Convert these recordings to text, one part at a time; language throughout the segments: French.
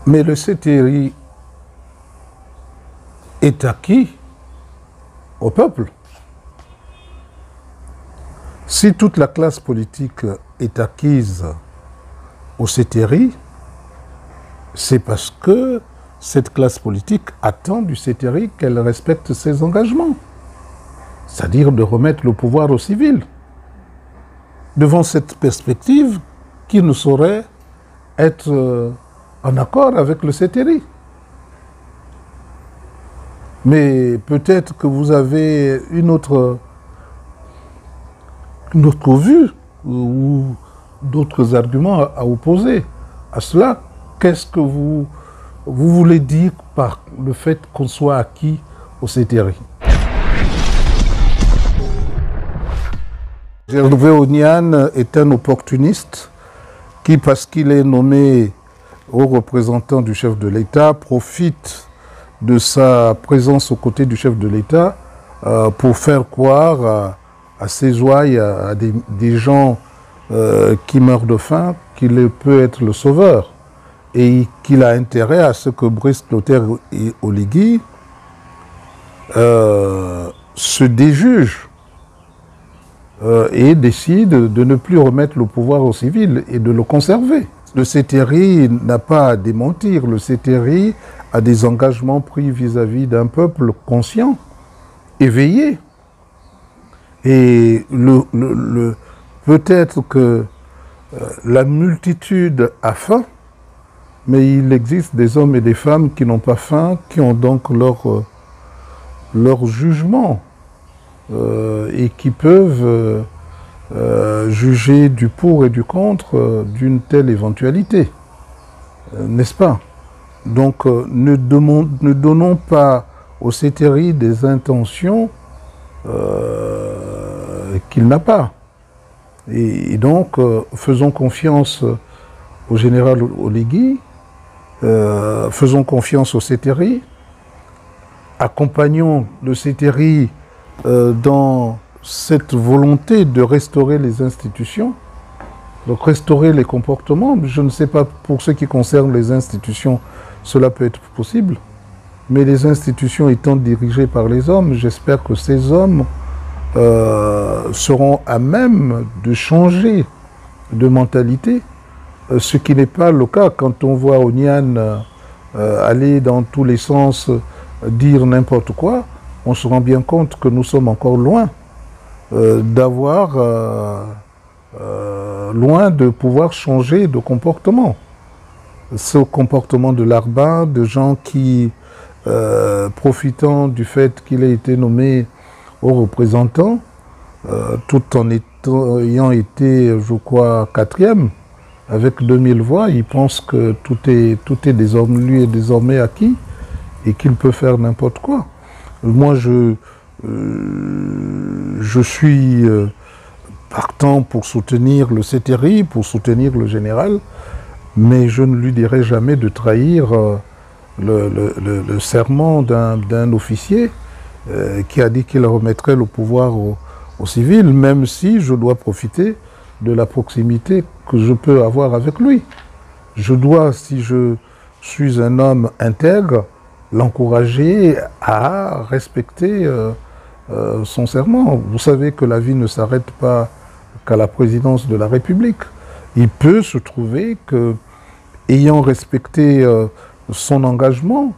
Mais le CTRI est acquis au peuple. Si toute la classe politique est acquise au CTRI, c'est parce que cette classe politique attend du CTRI qu'elle respecte ses engagements, c'est-à-dire de remettre le pouvoir aux civils. Devant cette perspective, qui ne saurait être en accord avec le CTRI? Mais peut-être que vous avez une autre vue ou d'autres arguments à opposer à cela. Qu'est-ce que vous voulez dire par le fait qu'on soit acquis au CTRI? Gervais Ondiane est un opportuniste qui, parce qu'il est nommé haut représentant du chef de l'État, profite de sa présence aux côtés du chef de l'État pour faire croire à ses ouailles, à des gens qui meurent de faim, qu'il peut être le sauveur et qu'il a intérêt à ce que Brice Clotaire et Oligui se déjugent et décident de ne plus remettre le pouvoir aux civils et de le conserver. Le CTRI n'a pas à démentir, le CTRI a des engagements pris vis-à-vis d'un peuple conscient, éveillé. Et peut-être que la multitude a faim, mais il existe des hommes et des femmes qui n'ont pas faim, qui ont donc leur jugement et qui peuvent juger du pour et du contre d'une telle éventualité, n'est-ce pas? Donc ne donnons pas au CTRI des intentions qu'il n'a pas. Et donc faisons confiance au général Oligui, faisons confiance au CTRI, accompagnons le CTRI dans cette volonté de restaurer les institutions, donc restaurer les comportements. Je ne sais pas, pour ce qui concerne les institutions, cela peut être possible, mais les institutions étant dirigées par les hommes, j'espère que ces hommes seront à même de changer de mentalité, ce qui n'est pas le cas quand on voit Ondiane aller dans tous les sens, dire n'importe quoi. On se rend bien compte que nous sommes encore loin loin de pouvoir changer de comportement. Ce comportement de Larbin, de gens qui, profitant du fait qu'il ait été nommé haut représentant, tout en ayant été, je crois, 4e, avec 2000 voix, il pense que tout est désormais, lui est désormais acquis et qu'il peut faire n'importe quoi. Moi, je suis partant pour soutenir le CTRI, pour soutenir le général, mais je ne lui dirai jamais de trahir le serment d'un officier qui a dit qu'il remettrait le pouvoir aux civils, même si je dois profiter de la proximité que je peux avoir avec lui. Je dois, si je suis un homme intègre, l'encourager à respecter son serment. Vous savez que la vie ne s'arrête pas qu'à la présidence de la République. Il peut se trouver que, ayant respecté son engagement,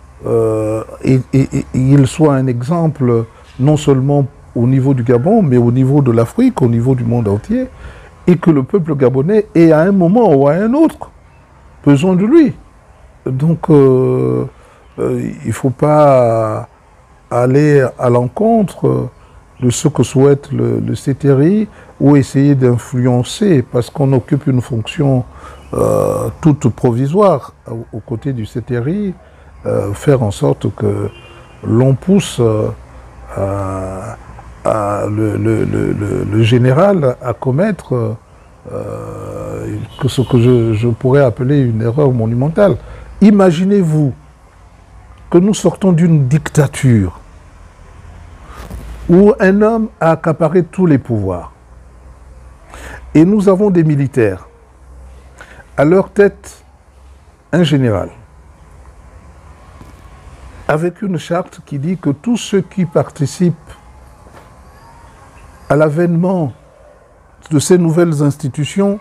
il soit un exemple non seulement au niveau du Gabon, mais au niveau de l'Afrique, au niveau du monde entier, et que le peuple gabonais ait à un moment ou à un autre besoin de lui. Donc, il ne faut pas aller à l'encontre de ce que souhaite le CTRI ou essayer d'influencer, parce qu'on occupe une fonction toute provisoire aux côtés du CTRI, faire en sorte que l'on pousse le général à commettre ce que je pourrais appeler une erreur monumentale. Imaginez-vous que nous sortons d'une dictature où un homme a accaparé tous les pouvoirs. Et nous avons des militaires. À leur tête, un général. avec une charte qui dit que tous ceux qui participent à l'avènement de ces nouvelles institutions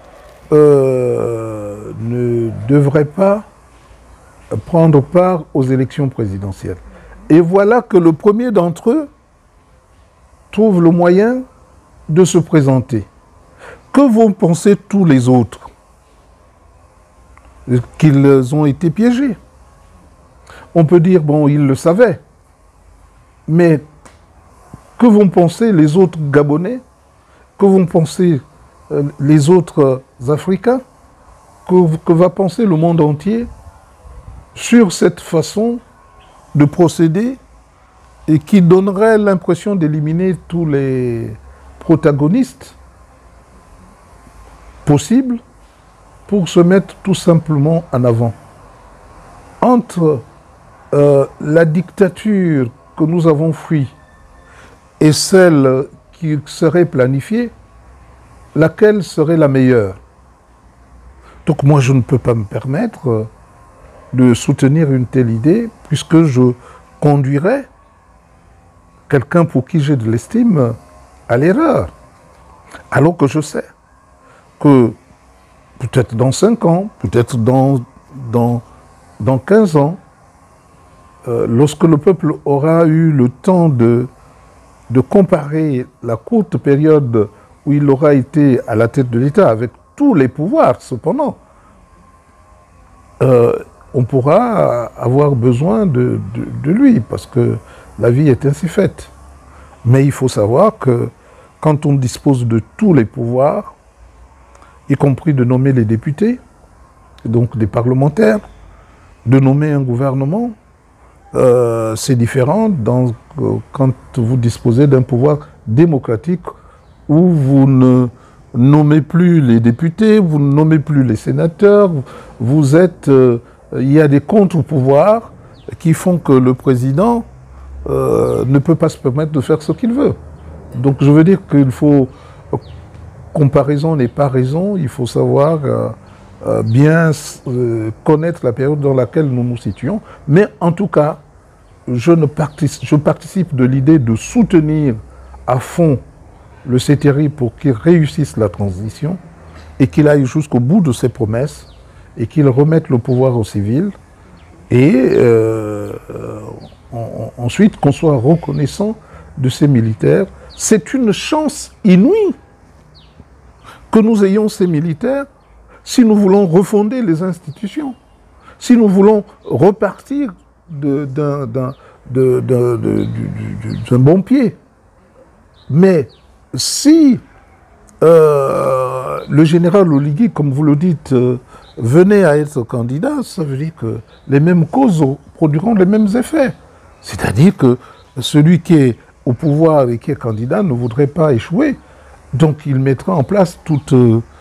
ne devraient pas prendre part aux élections présidentielles. Et voilà que le premier d'entre eux trouve le moyen de se présenter. Que vont penser tous les autres? Qu'ils ont été piégés. On peut dire, bon, ils le savaient, mais que vont penser les autres Gabonais? Que vont penser les autres Africains? Que va penser le monde entier sur cette façon de procéder et qui donnerait l'impression d'éliminer tous les protagonistes possibles pour se mettre tout simplement en avant. Entre la dictature que nous avons fuie et celle qui serait planifiée, laquelle serait la meilleure? Donc moi je ne peux pas me permettre de soutenir une telle idée puisque je conduirais quelqu'un pour qui j'ai de l'estime à l'erreur. Alors que je sais que peut-être dans 5 ans, peut-être dans 15 ans, lorsque le peuple aura eu le temps de comparer la courte période où il aura été à la tête de l'État avec tous les pouvoirs, cependant, on pourra avoir besoin de lui, parce que la vie est ainsi faite. Mais il faut savoir que quand on dispose de tous les pouvoirs, y compris de nommer les députés, donc des parlementaires, de nommer un gouvernement, c'est différent quand vous disposez d'un pouvoir démocratique où vous ne nommez plus les députés, vous ne nommez plus les sénateurs, vous êtes... il y a des contre-pouvoirs qui font que le président ne peut pas se permettre de faire ce qu'il veut. Donc je veux dire qu'il faut... Comparaison n'est pas raison, il faut savoir bien connaître la période dans laquelle nous nous situons. Mais en tout cas, je participe de l'idée de soutenir à fond le CTRI pour qu'il réussisse la transition et qu'il aille jusqu'au bout de ses promesses et qu'il remette le pouvoir aux civils et ensuite qu'on soit reconnaissant de ces militaires. C'est une chance inouïe que nous ayons ces militaires si nous voulons refonder les institutions, si nous voulons repartir d'un bon pied. Mais si le général Oligui, comme vous le dites, venait à être candidat, ça veut dire que les mêmes causes produiront les mêmes effets. C'est-à-dire que celui qui est au pouvoir et qui est candidat ne voudrait pas échouer. Donc il mettra en place toute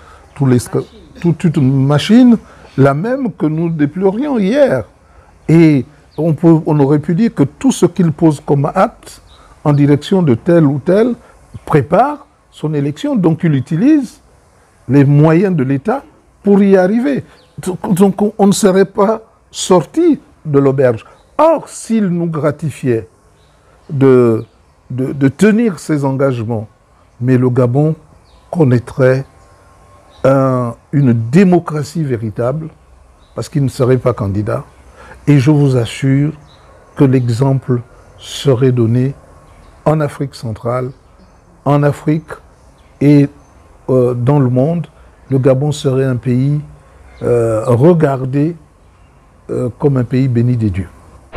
une machine, la même que nous déplorions hier. Et on aurait pu dire que tout ce qu'il pose comme acte en direction de tel ou tel prépare son élection. Donc il utilise les moyens de l'État pour y arriver. Donc on ne serait pas sorti de l'auberge. Or, s'il nous gratifiait de tenir ses engagements, mais le Gabon connaîtrait une démocratie véritable, parce qu'il ne serait pas candidat. Et je vous assure que l'exemple serait donné en Afrique centrale, en Afrique et dans le monde. Le Gabon serait un pays regardé comme un pays béni des dieux.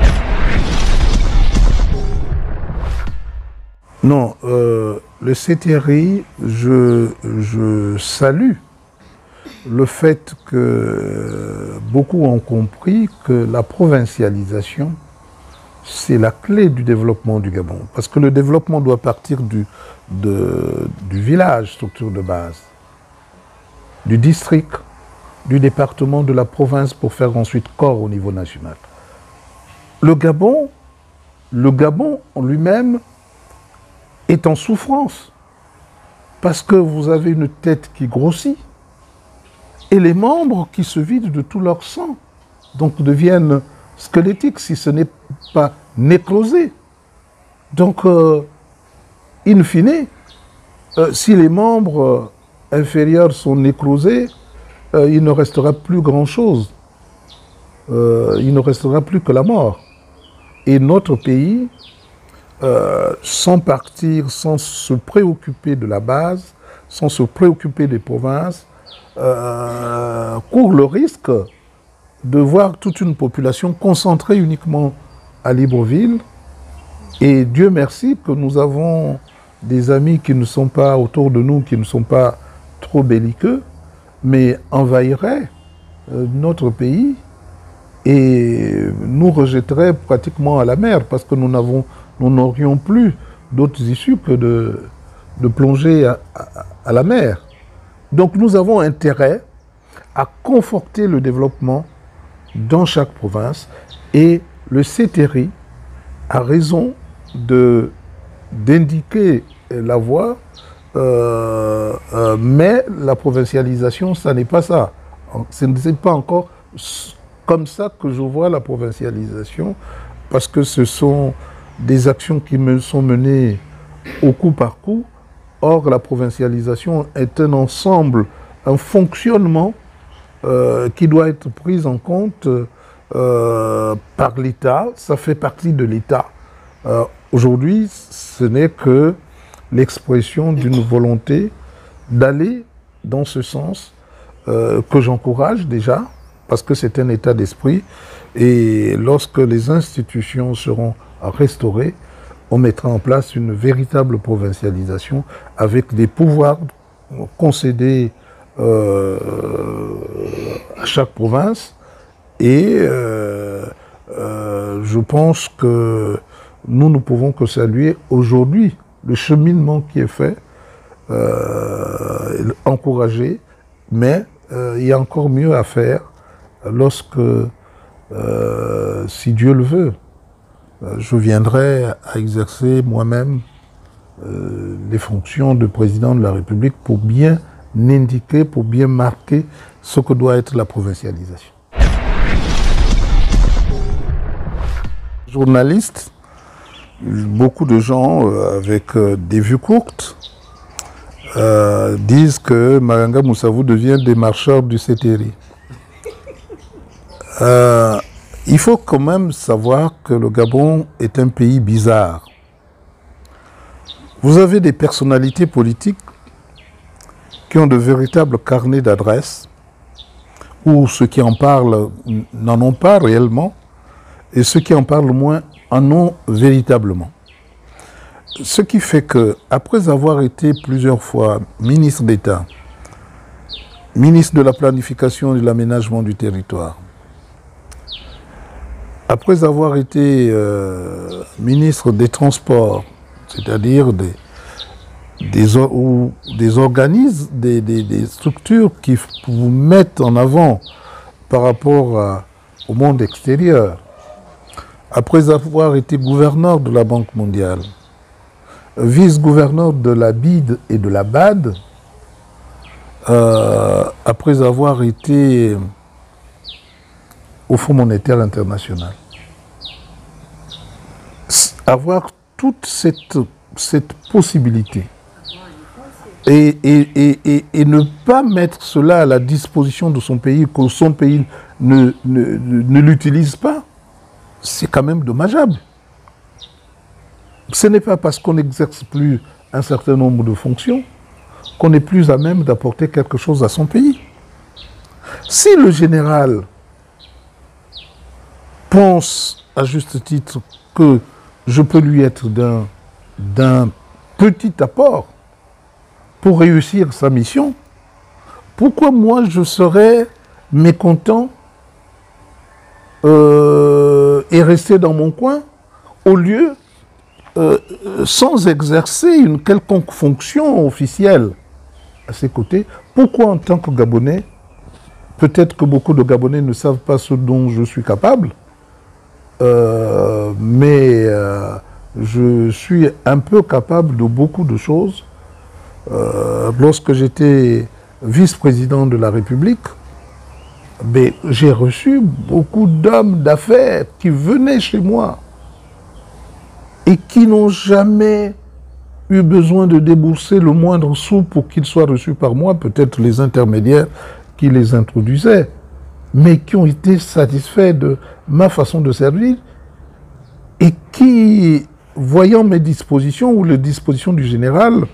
Non, le CTRI, je salue le fait que beaucoup ont compris que la provincialisation, c'est la clé du développement du Gabon. Parce que le développement doit partir du village, structure de base, du district, du département, de la province, pour faire ensuite corps au niveau national. Le Gabon en lui-même est en souffrance, parce que vous avez une tête qui grossit, et les membres qui se vident de tout leur sang, donc deviennent squelettique, si ce n'est pas nécrosé. Donc, in fine, si les membres inférieurs sont nécrosés, il ne restera plus grand-chose. Il ne restera plus que la mort. Et notre pays, sans partir, sans se préoccuper de la base, sans se préoccuper des provinces, court le risque de voir toute une population concentrée uniquement à Libreville. Et Dieu merci que nous avons des amis qui ne sont pas autour de nous, qui ne sont pas trop belliqueux, mais envahiraient notre pays et nous rejetteraient pratiquement à la mer parce que nous n'aurions plus d'autres issues que de plonger à la mer. Donc nous avons intérêt à conforter le développement dans chaque province et le CETERI a raison d'indiquer la voie, mais la provincialisation, ça n'est pas ça. Ce n'est pas encore comme ça que je vois la provincialisation, parce que ce sont des actions qui me sont menées au coup par coup. Or, la provincialisation est un ensemble, un fonctionnement qui doit être pris en compte par l'État. Ça fait partie de l'État. Aujourd'hui, ce n'est que l'expression d'une volonté d'aller dans ce sens que j'encourage déjà, parce que c'est un état d'esprit. Et lorsque les institutions seront restaurées, on mettra en place une véritable provincialisation avec des pouvoirs concédés à chaque province. Et je pense que nous ne pouvons que saluer aujourd'hui le cheminement qui est fait, encourager, mais il y a encore mieux à faire lorsque, si Dieu le veut, je viendrai à exercer moi-même les fonctions de président de la République pour bien indiquer, pour bien marquer ce que doit être la provincialisation. Journaliste, beaucoup de gens avec des vues courtes disent que Maganga Moussavou devient démarcheur du CETERI. Il faut quand même savoir que le Gabon est un pays bizarre. Vous avez des personnalités politiques qui ont de véritables carnets d'adresses, où ceux qui en parlent n'en ont pas réellement, et ceux qui en parlent moins en ont véritablement. Ce qui fait que, après avoir été plusieurs fois ministre d'État, ministre de la planification et de l'aménagement du territoire, après avoir été ministre des Transports, c'est-à-dire des organismes, des structures qui vous mettent en avant par rapport au monde extérieur, après avoir été gouverneur de la Banque mondiale, vice-gouverneur de la BID et de la BAD, après avoir été au Fonds monétaire international. Avoir toute cette possibilité et ne pas mettre cela à la disposition de son pays, que son pays ne l'utilise pas, c'est quand même dommageable. Ce n'est pas parce qu'on n'exerce plus un certain nombre de fonctions qu'on est plus à même d'apporter quelque chose à son pays. Si le général pense à juste titre que je peux lui être d'un petit apport pour réussir sa mission, pourquoi moi je serais mécontent et rester dans mon coin au lieu, sans exercer une quelconque fonction officielle à ses côtés? Pourquoi en tant que Gabonais, peut-être que beaucoup de Gabonais ne savent pas ce dont je suis capable, mais je suis un peu capable de beaucoup de choses. Lorsque j'étais vice-président de la République, Mais j'ai reçu beaucoup d'hommes d'affaires qui venaient chez moi et qui n'ont jamais eu besoin de débourser le moindre sou pour qu'ils soient reçus par moi, peut-être les intermédiaires qui les introduisaient, mais qui ont été satisfaits de ma façon de servir et qui, voyant mes dispositions ou les dispositions du général,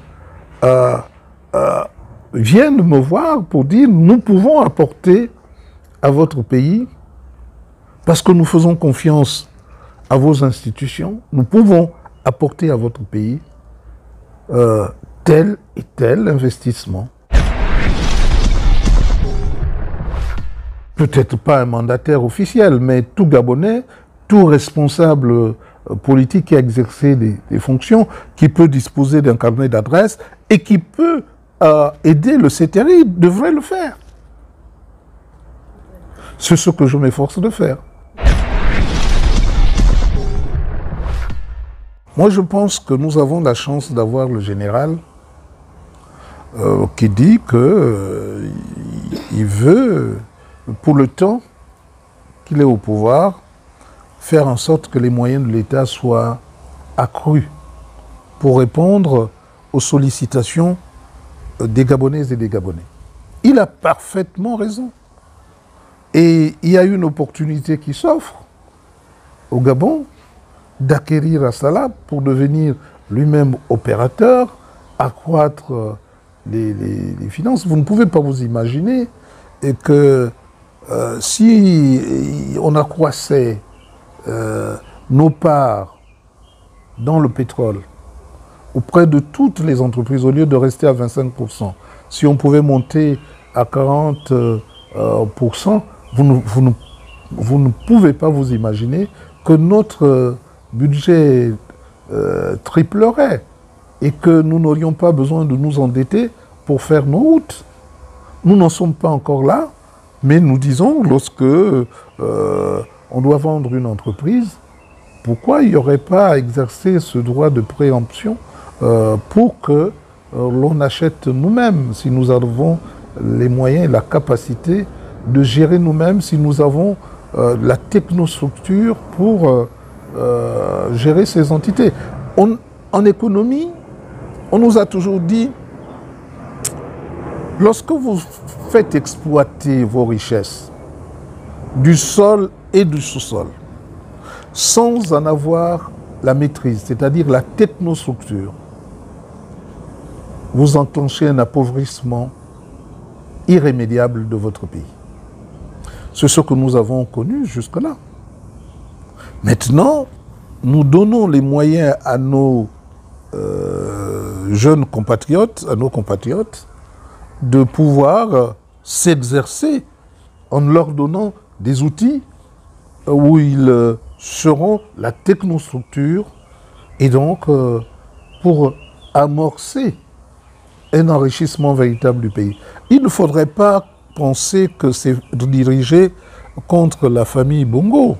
viennent me voir pour dire « nous pouvons apporter à votre pays, parce que nous faisons confiance à vos institutions, nous pouvons apporter à votre pays tel et tel investissement. » Peut-être pas un mandataire officiel, mais tout Gabonais, tout responsable politique qui a exercé des fonctions, qui peut disposer d'un carnet d'adresses et qui peut aider le CTRI, devrait le faire. C'est ce que je m'efforce de faire. Moi, je pense que nous avons la chance d'avoir le général qui dit qu'il veut, pour le temps qu'il est au pouvoir, faire en sorte que les moyens de l'État soient accrus pour répondre aux sollicitations des Gabonaises et des Gabonais. Il a parfaitement raison. Et il y a une opportunité qui s'offre au Gabon d'acquérir Assala pour devenir lui-même opérateur, accroître les finances. Vous ne pouvez pas vous imaginer que si on accroissait nos parts dans le pétrole auprès de toutes les entreprises, au lieu de rester à 25%, si on pouvait monter à 40%, vous ne pouvez pas vous imaginer que notre budget triplerait et que nous n'aurions pas besoin de nous endetter pour faire nos routes. Nous n'en sommes pas encore là, mais nous disons, lorsque on doit vendre une entreprise, pourquoi il n'y aurait pas à exercer ce droit de préemption pour que l'on achète nous-mêmes, si nous avons les moyens et la capacité de gérer nous-mêmes, si nous avons la technostructure pour gérer ces entités. En économie, on nous a toujours dit, lorsque vous faites exploiter vos richesses du sol et du sous-sol, sans en avoir la maîtrise, c'est-à-dire la technostructure, vous enclenchez un appauvrissement irrémédiable de votre pays. C'est ce que nous avons connu jusque-là. Maintenant, nous donnons les moyens à nos jeunes compatriotes, à nos compatriotes, de pouvoir s'exercer en leur donnant des outils où ils seront la technostructure et donc pour amorcer un enrichissement véritable du pays. Il ne faudrait pas penser que c'est dirigé contre la famille Bongo.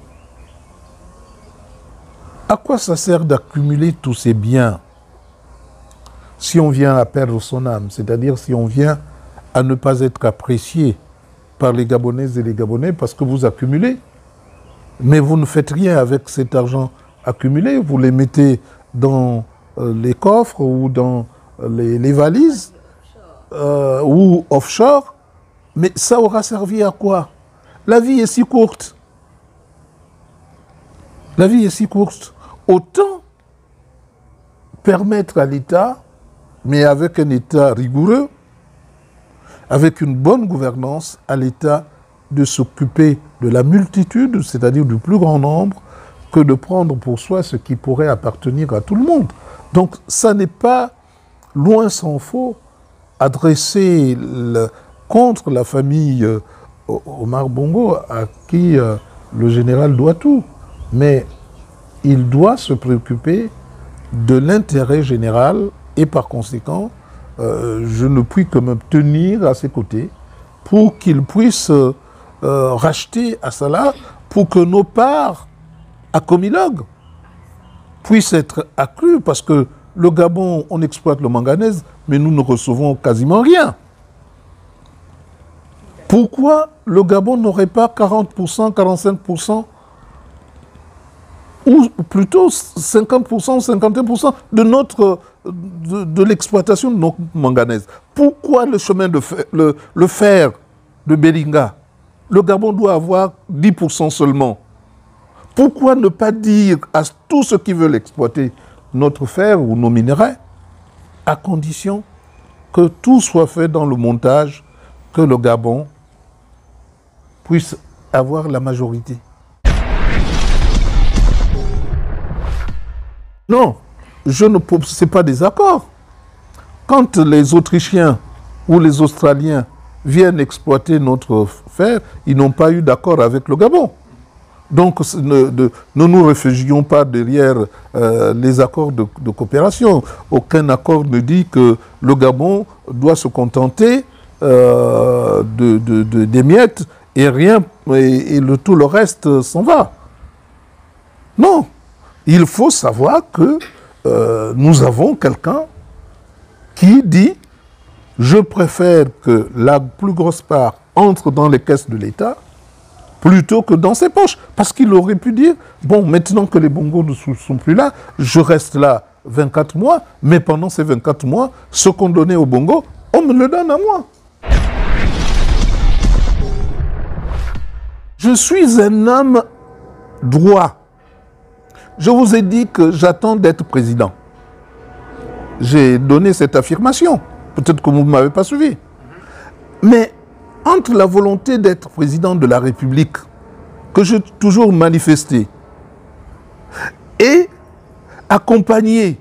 À quoi ça sert d'accumuler tous ces biens si on vient à perdre son âme, c'est-à-dire si on vient à ne pas être apprécié par les Gabonaises et les Gabonais parce que vous accumulez, mais vous ne faites rien avec cet argent accumulé, vous les mettez dans les coffres ou dans les valises ou offshore, mais ça aura servi à quoi? La vie est si courte. La vie est si courte. Autant permettre à l'État, mais avec un État rigoureux, avec une bonne gouvernance, à l'État de s'occuper de la multitude, c'est-à-dire du plus grand nombre, que de prendre pour soi ce qui pourrait appartenir à tout le monde. Donc ça n'est pas, loin s'en faut, adressé contre la famille Omar Bongo, à qui le général doit tout. Mais il doit se préoccuper de l'intérêt général et par conséquent, je ne puis que me tenir à ses côtés pour qu'il puisse racheter Assala, pour que nos parts à Comilog puissent être accrues, parce que le Gabon, on exploite le manganèse, mais nous ne recevons quasiment rien. Pourquoi le Gabon n'aurait pas 40%, 45% ou plutôt 50%, 51% de l'exploitation de notre manganèse? Pourquoi le chemin de fer, le fer de Belinga, le Gabon doit avoir 10% seulement? Pourquoi ne pas dire à tous ceux qui veulent exploiter notre fer ou nos minéraux, à condition que tout soit fait dans le montage, que le Gabon puisse avoir la majorité? Non, je ne c'est pas des accords. Quand les Autrichiens ou les Australiens viennent exploiter notre fer, ils n'ont pas eu d'accord avec le Gabon. Donc ne nous réfugions pas derrière les accords de coopération. Aucun accord ne dit que le Gabon doit se contenter des miettes et rien, et tout le reste s'en va. Non. Il faut savoir que nous avons quelqu'un qui dit « Je préfère que la plus grosse part entre dans les caisses de l'État plutôt que dans ses poches. » Parce qu'il aurait pu dire « Bon, maintenant que les bongos ne sont plus là, je reste là 24 mois, mais pendant ces 24 mois, ce qu'on donnait aux bongos, on me le donne à moi. » Je suis un homme droit. Je vous ai dit que j'attends d'être président. J'ai donné cette affirmation. Peut-être que vous ne m'avez pas suivi. Mais entre la volonté d'être président de la République, que j'ai toujours manifestée, et accompagner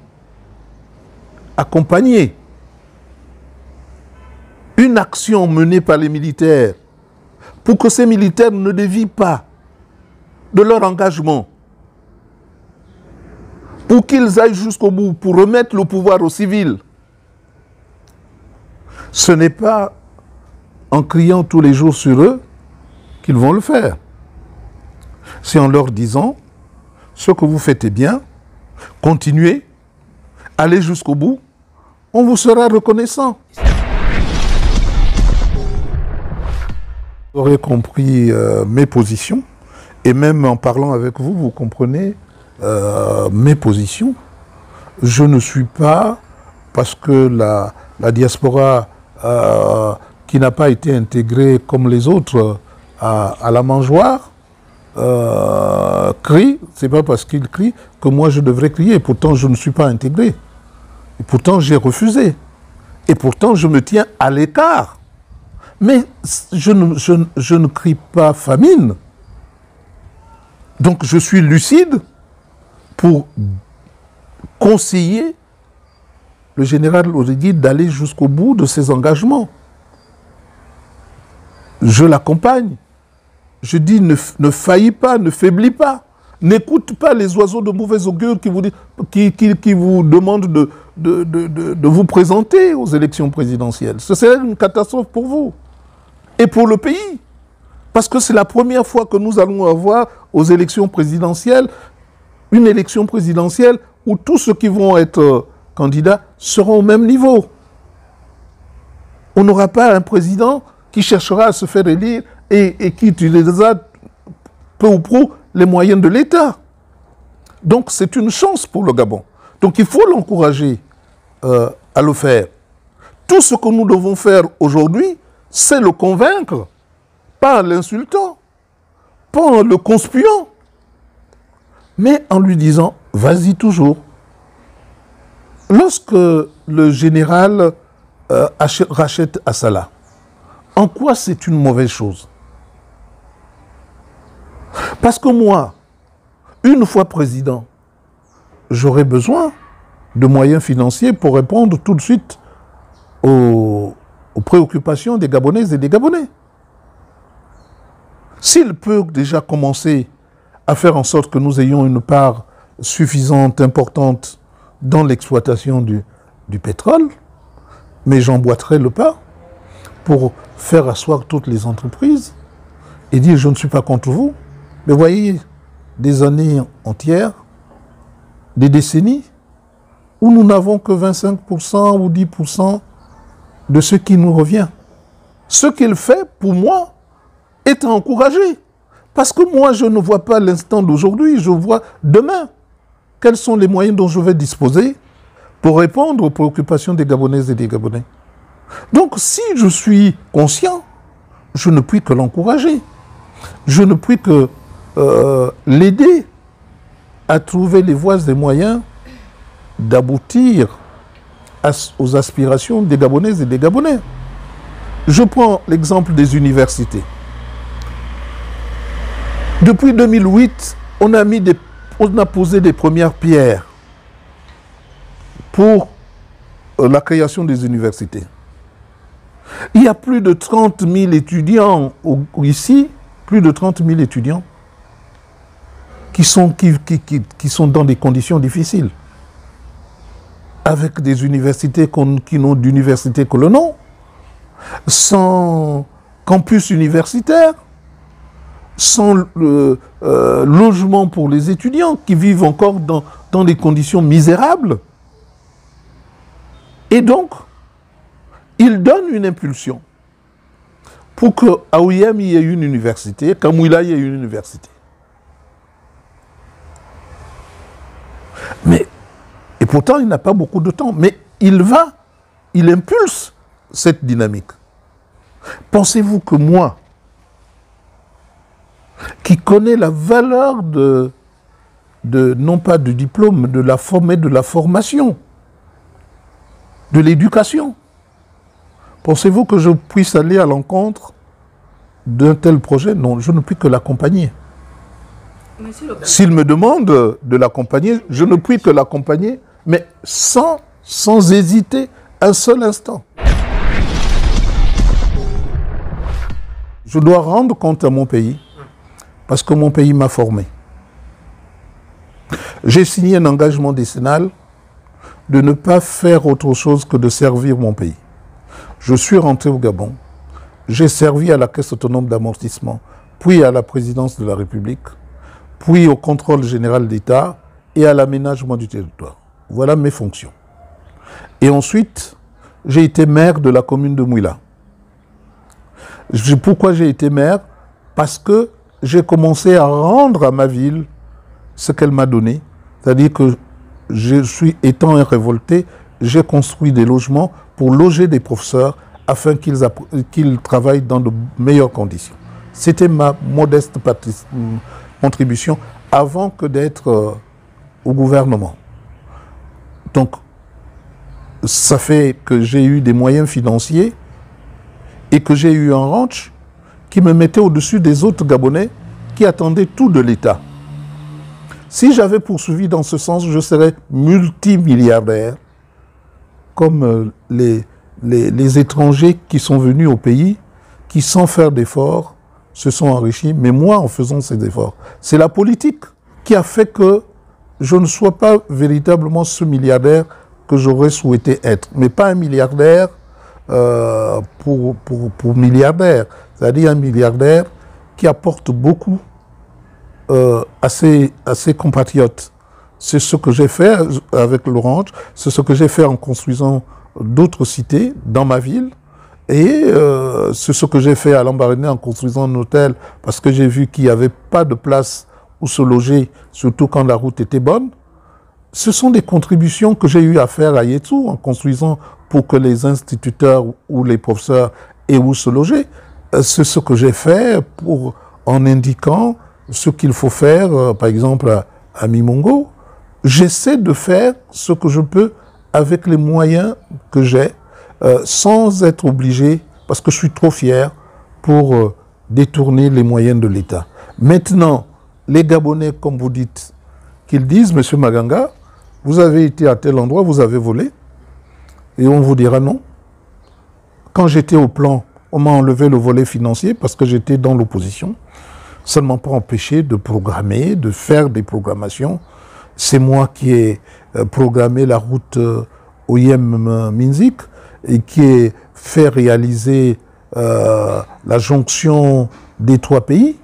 une action menée par les militaires pour que ces militaires ne dévient pas de leur engagement, pour qu'ils aillent jusqu'au bout, pour remettre le pouvoir aux civils. Ce n'est pas en criant tous les jours sur eux qu'ils vont le faire. C'est en leur disant, ce que vous faites est bien, continuez, allez jusqu'au bout, on vous sera reconnaissant. Vous aurez compris mes positions, et même en parlant avec vous, vous comprenez mes positions. Je ne suis pas, parce que la diaspora qui n'a pas été intégrée comme les autres à la mangeoire crie, c'est pas parce qu'il crie que moi je devrais crier. Pourtant je ne suis pas intégré. Et pourtant j'ai refusé. Et pourtant je me tiens à l'écart. Mais je ne crie pas famine. Donc je suis lucide pour conseiller le général Orédi d'aller jusqu'au bout de ses engagements. Je l'accompagne. Je dis ne faillis pas, ne faiblis pas. N'écoute pas les oiseaux de mauvais augure qui vous demandent de vous présenter aux élections présidentielles. Ce serait une catastrophe pour vous et pour le pays. Parce que c'est la première fois que nous allons avoir aux élections présidentielles une élection présidentielle où tous ceux qui vont être candidats seront au même niveau. On n'aura pas un président qui cherchera à se faire élire et qui utilisera peu ou prou les moyens de l'État. Donc c'est une chance pour le Gabon. Donc il faut l'encourager à le faire. Tout ce que nous devons faire aujourd'hui, c'est le convaincre, pas en l'insultant, pas en le conspuant, mais en lui disant « vas-y toujours ». Lorsque le général rachète Assala, en quoi c'est une mauvaise chose? Parce que moi, une fois président, j'aurai besoin de moyens financiers pour répondre tout de suite aux préoccupations des Gabonaises et des Gabonais. S'il peut déjà commencer à faire en sorte que nous ayons une part suffisante, importante dans l'exploitation du pétrole, mais j'emboîterai le pas pour faire asseoir toutes les entreprises et dire je ne suis pas contre vous, mais voyez, des années entières, des décennies, où nous n'avons que 25% ou 10% de ce qui nous revient. ce qu'il fait, pour moi, est encouragé. Parce que moi, je ne vois pas l'instant d'aujourd'hui, je vois demain. Quels sont les moyens dont je vais disposer pour répondre aux préoccupations des Gabonaises et des Gabonais? Donc, si je suis conscient, je ne puis que l'encourager. Je ne puis que l'aider à trouver les voies et moyens d'aboutir aux aspirations des Gabonaises et des Gabonais. Je prends l'exemple des universités. Depuis 2008, on a posé des premières pierres pour la création des universités. Il y a plus de 30 000 étudiants ici, plus de 30 000 étudiants qui sont dans des conditions difficiles, avec des universités qui n'ont d'université que le nom, sans campus universitaire, sans logement pour les étudiants qui vivent encore dans des conditions misérables. Et donc, il donne une impulsion pour qu'à Ouiam, il y ait une université, qu'à Mouila, il y ait une université. Et pourtant, il n'a pas beaucoup de temps. Mais il impulse cette dynamique. Pensez-vous que moi, qui connais la valeur non pas du diplôme, mais de la formation, de l'éducation, pensez-vous que je puisse aller à l'encontre d'un tel projet? Non, je ne puis que l'accompagner. S'il me demande de l'accompagner, je ne puis que l'accompagner, mais sans hésiter un seul instant. Je dois rendre compte à mon pays, parce que mon pays m'a formé. J'ai signé un engagement décennal de ne pas faire autre chose que de servir mon pays. Je suis rentré au Gabon, j'ai servi à la Caisse autonome d'amortissement, puis à la présidence de la République, puis au contrôle général d'État et à l'aménagement du territoire. Voilà mes fonctions. Et ensuite, j'ai été maire de la commune de Mouila. Pourquoi j'ai été maire? Parce que j'ai commencé à rendre à ma ville ce qu'elle m'a donné. C'est-à-dire que étant un révolté, j'ai construit des logements pour loger des professeurs afin qu'ils travaillent dans de meilleures conditions. C'était ma modeste contribution avant que d'être au gouvernement. Donc, ça fait que j'ai eu des moyens financiers et que j'ai eu un ranch qui me mettait au-dessus des autres Gabonais qui attendaient tout de l'État. Si j'avais poursuivi dans ce sens, je serais multimilliardaire, comme les étrangers qui sont venus au pays, qui sans faire d'efforts se sont enrichis, mais moi en faisant ces efforts. C'est la politique qui a fait que je ne sois pas véritablement ce milliardaire que j'aurais souhaité être, mais pas un milliardaire pour milliardaire, c'est-à-dire un milliardaire qui apporte beaucoup à ses compatriotes. C'est ce que j'ai fait avec l'Orange, c'est ce que j'ai fait en construisant d'autres cités dans ma ville, et c'est ce que j'ai fait à Lambaréné en construisant un hôtel, parce que j'ai vu qu'il n'y avait pas de place où se loger, surtout quand la route était bonne. Ce sont des contributions que j'ai eu à faire à Yétou en construisant pour que les instituteurs ou les professeurs aient où se loger. C'est ce que j'ai fait en indiquant ce qu'il faut faire, par exemple à Mimongo. J'essaie de faire ce que je peux avec les moyens que j'ai, sans être obligé, parce que je suis trop fier pour détourner les moyens de l'État. Maintenant, les Gabonais, comme vous dites, qu'ils disent, Monsieur Maganga, vous avez été à tel endroit, vous avez volé, et on vous dira non. Quand j'étais au plan, on m'a enlevé le volet financier parce que j'étais dans l'opposition. Ça ne m'a pas empêché de programmer, de faire des programmations. C'est moi qui ai programmé la route Ouiam-Minzik et qui ai fait réaliser la jonction des trois pays.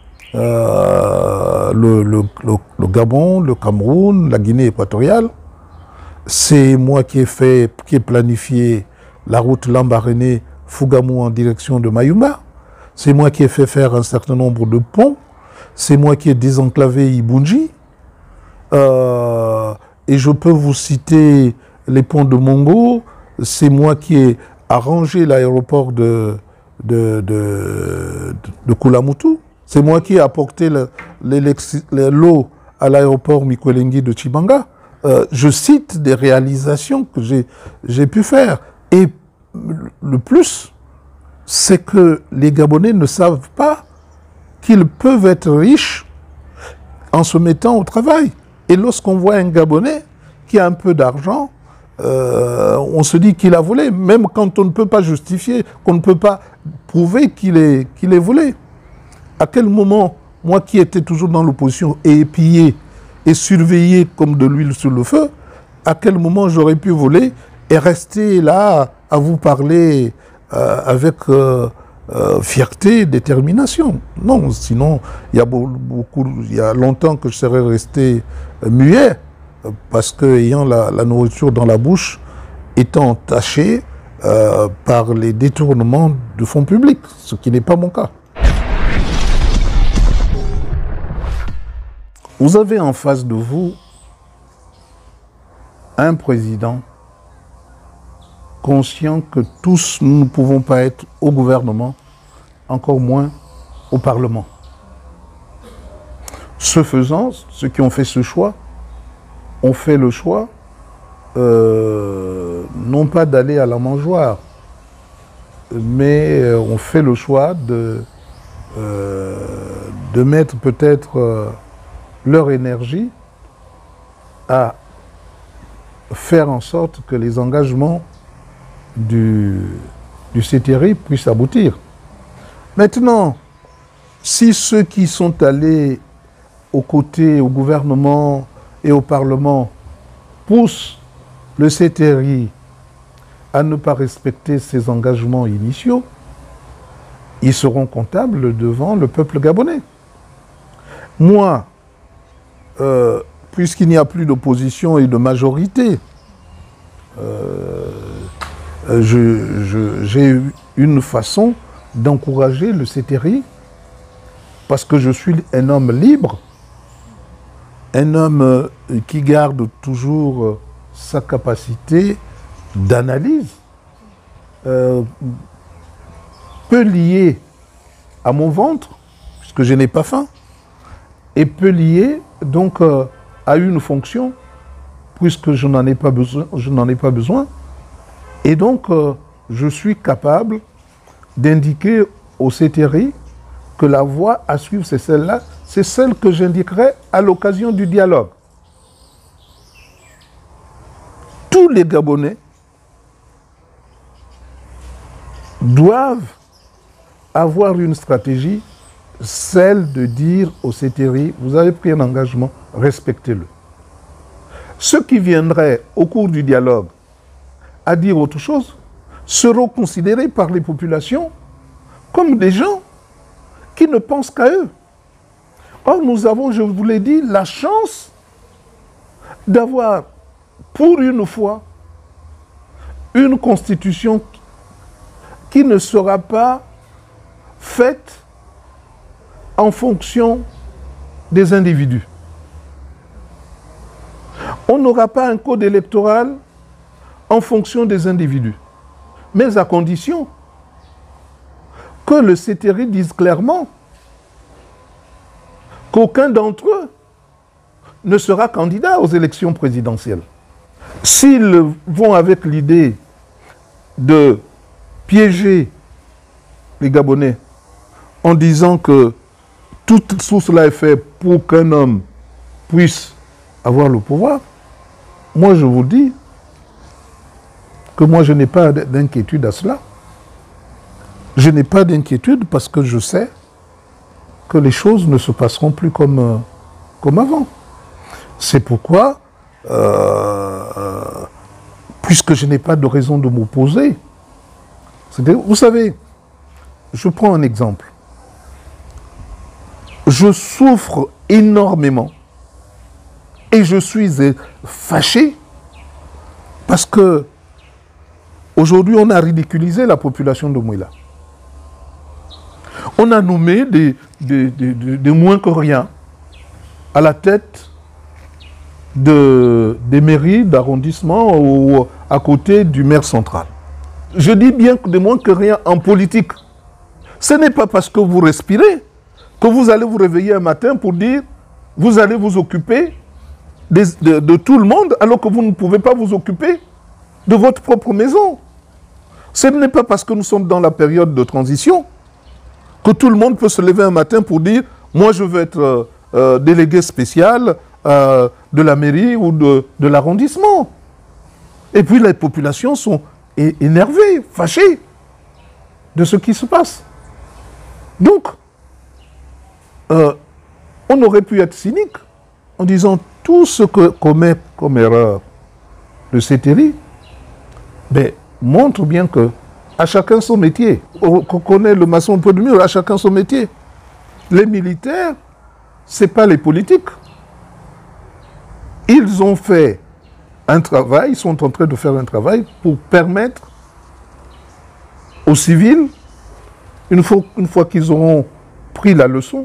Le Gabon, le Cameroun, la Guinée équatoriale. C'est moi qui ai planifié la route Lambaréné, Fougamou en direction de Mayumba. C'est moi qui ai fait faire un certain nombre de ponts. C'est moi qui ai désenclavé Ibunji. Et je peux vous citer les ponts de Mongo. C'est moi qui ai arrangé l'aéroport de Kulamutu. C'est moi qui ai apporté l'eau à l'aéroport Mikwelengi de Chibanga. Je cite des réalisations que j'ai pu faire. Et le plus, c'est que les Gabonais ne savent pas qu'ils peuvent être riches en se mettant au travail. Et lorsqu'on voit un Gabonais qui a un peu d'argent, on se dit qu'il a volé, même quand on ne peut pas justifier, qu'on ne peut pas prouver qu'il est volé. À quel moment, moi qui étais toujours dans l'opposition et épié et surveillé comme de l'huile sur le feu, à quel moment j'aurais pu voler et rester là à vous parler avec fierté et détermination? Non, sinon, il y a longtemps que je serais resté muet, parce que ayant la nourriture dans la bouche, étant taché par les détournements de fonds publics, ce qui n'est pas mon cas. Vous avez en face de vous un président conscient que tous nous ne pouvons pas être au gouvernement, encore moins au Parlement. Ce faisant, ceux qui ont fait ce choix ont fait le choix non pas d'aller à la mangeoire, mais ont fait le choix de mettre peut-être leur énergie à faire en sorte que les engagements du CTRI puissent aboutir. Maintenant, si ceux qui sont allés aux côtés, au gouvernement et au Parlement poussent le CTRI à ne pas respecter ses engagements initiaux, ils seront comptables devant le peuple gabonais. Moi, puisqu'il n'y a plus d'opposition et de majorité, j'ai une façon d'encourager le CTRI, parce que je suis un homme libre, un homme qui garde toujours sa capacité d'analyse, peu liée à mon ventre, puisque je n'ai pas faim, et peu liée donc à une fonction, puisque je n'en ai pas besoin, et donc je suis capable d'indiquer au CTRI que la voie à suivre, c'est celle-là, c'est celle que j'indiquerai à l'occasion du dialogue. Tous les Gabonais doivent avoir une stratégie, celle de dire au CTRI, vous avez pris un engagement, respectez-le. Ceux qui viendraient au cours du dialogue à dire autre chose seront considérés par les populations comme des gens qui ne pensent qu'à eux. Or, nous avons, je vous l'ai dit, la chance d'avoir, pour une fois, une constitution qui ne sera pas faite en fonction des individus. On n'aura pas un code électoral en fonction des individus, mais à condition que le CTRI dise clairement qu'aucun d'entre eux ne sera candidat aux élections présidentielles. S'ils vont avec l'idée de piéger les Gabonais en disant que tout cela est fait pour qu'un homme puisse avoir le pouvoir, moi je vous dis que moi je n'ai pas d'inquiétude à cela. Je n'ai pas d'inquiétude parce que je sais que les choses ne se passeront plus comme avant. C'est pourquoi, puisque je n'ai pas de raison de m'opposer, vous savez, je prends un exemple. Je souffre énormément et je suis fâché parce que Aujourd'hui, on a ridiculisé la population de Mouila. On a nommé des moins que rien à la tête des mairies d'arrondissement ou à côté du maire central. Je dis bien que de moins que rien en politique. Ce n'est pas parce que vous respirez que vous allez vous réveiller un matin pour dire vous allez vous occuper de tout le monde alors que vous ne pouvez pas vous occuper de votre propre maison. Ce n'est pas parce que nous sommes dans la période de transition que tout le monde peut se lever un matin pour dire moi je veux être délégué spécial de la mairie ou de l'arrondissement. Et puis les populations sont énervées, fâchées de ce qui se passe. Donc, on aurait pu être cynique en disant tout ce que commet comme erreur le CETERI montre bien que à chacun son métier. On connaît le maçon un peu de mieux, à chacun son métier. Les militaires, ce n'est pas les politiques. Ils ont fait un travail, ils sont en train de faire un travail pour permettre aux civils, une fois qu'ils auront pris la leçon,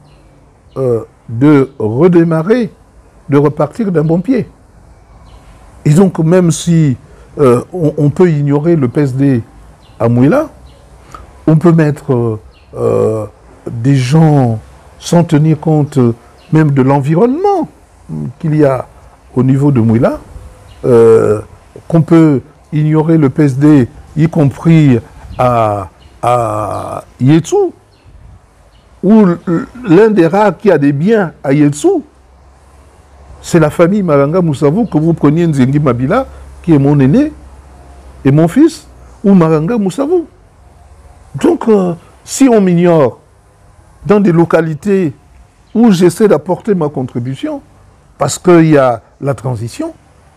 de redémarrer, de repartir d'un bon pied. Et donc, même si on peut ignorer le PSD à Mouila, on peut mettre des gens sans tenir compte même de l'environnement qu'il y a au niveau de Mouila, qu'on peut ignorer le PSD, y compris à Yetsou, où l'un des rares qui a des biens à Yetsou, c'est la famille Maranga Moussavou, que vous preniez Nzengi Mabila, qui est mon aîné, et mon fils, ou Maranga Moussavou. Donc, si on m'ignore dans des localités où j'essaie d'apporter ma contribution, parce qu'il y a la transition,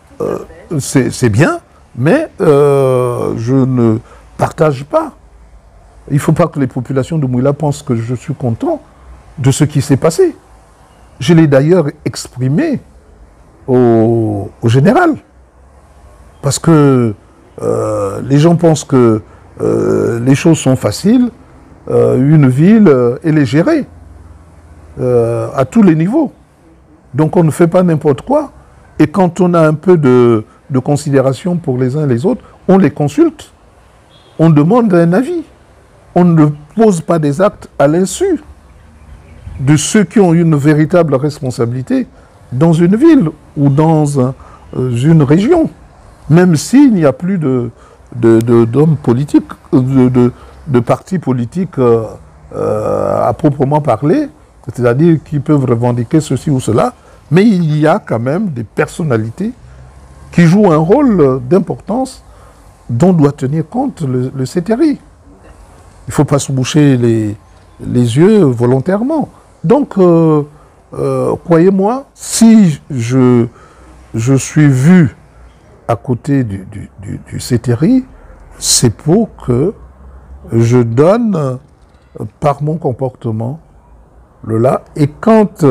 c'est bien, mais je ne partage pas. Il ne faut pas que les populations de Mouila pensent que je suis content de ce qui s'est passé. Je l'ai d'ailleurs exprimé au général. Parce que les gens pensent que les choses sont faciles, une ville, elle est gérée à tous les niveaux. Donc on ne fait pas n'importe quoi. Et quand on a un peu de considération pour les uns et les autres, on les consulte. On demande un avis. On ne pose pas des actes à l'insu de ceux qui ont une véritable responsabilité dans une ville ou dans une région. Même s'il n'y a plus d'hommes politiques, de partis politiques à proprement parler, c'est-à-dire qui peuvent revendiquer ceci ou cela, mais il y a quand même des personnalités qui jouent un rôle d'importance dont doit tenir compte le CETERI. Il ne faut pas se boucher les yeux volontairement. Donc, croyez-moi, si je suis vu à côté du CETERI, c'est pour que je donne par mon comportement le là. Et quand,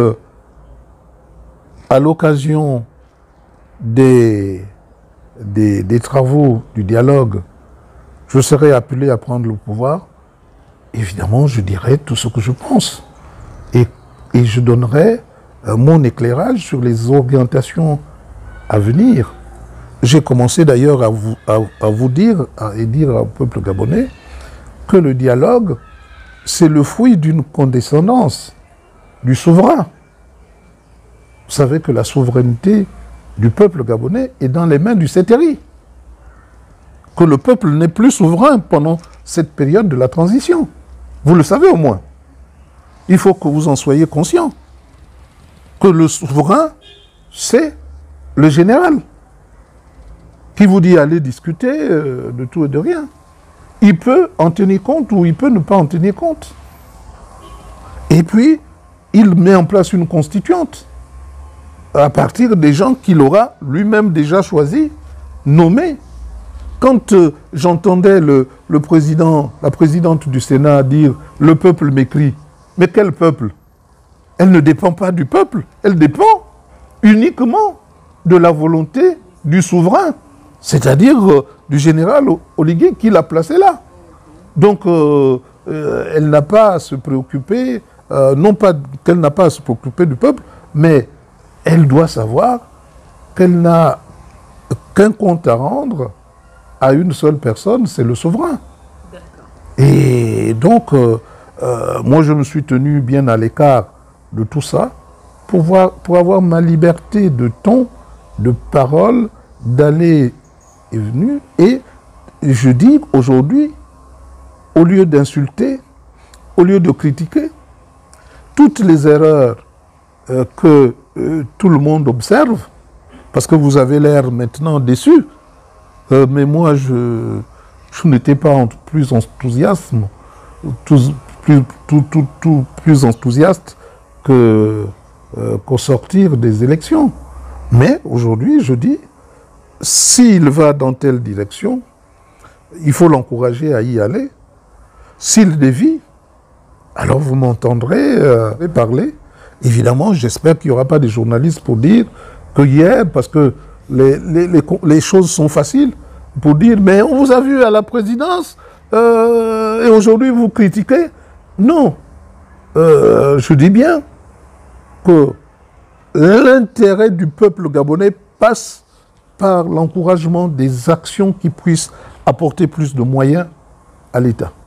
à l'occasion des travaux du dialogue, je serai appelé à prendre le pouvoir, évidemment, je dirai tout ce que je pense. Et je donnerai mon éclairage sur les orientations à venir. J'ai commencé d'ailleurs à vous dire, et dire au peuple gabonais, que le dialogue, c'est le fruit d'une condescendance du souverain. Vous savez que la souveraineté du peuple gabonais est dans les mains du CETERI. Que le peuple n'est plus souverain pendant cette période de la transition. Vous le savez au moins. Il faut que vous en soyez conscient. Que le souverain, c'est le général qui vous dit aller discuter de tout et de rien. Il peut en tenir compte ou il peut ne pas en tenir compte. Et puis, il met en place une constituante à partir des gens qu'il aura lui-même déjà choisis, nommés. Quand j'entendais le président, la présidente du Sénat dire « le peuple m'écrit », mais quel peuple? Elle ne dépend pas du peuple, elle dépend uniquement de la volonté du souverain. c'est-à-dire du général Oligui qui l'a placé là. Donc, elle n'a pas à se préoccuper, non pas qu'elle n'a pas à se préoccuper du peuple, mais elle doit savoir qu'elle n'a qu'un compte à rendre à une seule personne, c'est le souverain. Et donc, moi je me suis tenu bien à l'écart de tout ça pour avoir ma liberté de ton, de parole, d'aller et venir. Et je dis aujourd'hui, au lieu d'insulter, au lieu de critiquer, toutes les erreurs que tout le monde observe, parce que vous avez l'air maintenant déçu, mais moi je n'étais pas plus enthousiaste, plus enthousiaste qu'au sortir des élections. Mais aujourd'hui, je dis, s'il va dans telle direction, il faut l'encourager à y aller. S'il dévie, alors vous m'entendrez parler. Évidemment, j'espère qu'il n'y aura pas des journalistes pour dire que hier, parce que les choses sont faciles, pour dire, mais on vous a vu à la présidence, et aujourd'hui vous critiquez. Non. Je dis bien que l'intérêt du peuple gabonais passe par l'encouragement des actions qui puissent apporter plus de moyens à l'État.